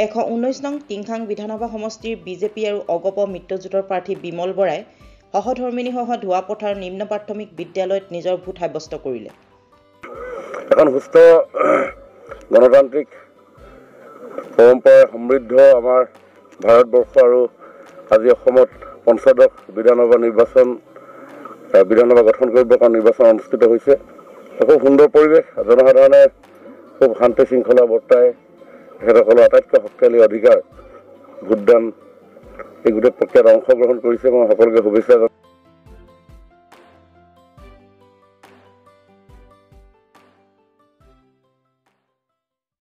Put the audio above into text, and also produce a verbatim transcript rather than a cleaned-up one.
এশ ঊনৈছ নং টিংখাং বিধানসভা সমষ্টিৰ বিজেপি আৰু অগপ মিত্ৰজোঁটৰ প্ৰাৰ্থী বিমল বৰাই সহধৰ্মিনীসহ ধোৱাপথাৰ নিম্ন প্ৰাথমিক বিদ্যালয়ত নিজৰ ভোট সাব্যস্ত কৰিলে। এখন সুস্থ গণতান্ত্ৰিক পৰম্পৰা সমৃদ্ধ আমাৰ ভাৰতবৰ্ষ আৰু আজি অসমত পঞ্চদশ বিধানসভা নিৰ্বাচন বিধানসভা গঠন কৰিবৰ কাৰণে নিৰ্বাচন অনুষ্ঠিত হৈছে। খুব সুন্দৰ পৰিৱেশ, জনসাধাৰণে খুব শান্তি শৃংখলা বৰ্তাই তেখেতসকলৰ আটাইতকৈ শক্তিশালী অধিকাৰ ভোটদান এই গোটেই প্ৰক্ৰিয়াত অংশগ্ৰহণ কৰিছে। মই সকলোকে শুভেচ্ছা জনাইছোঁ।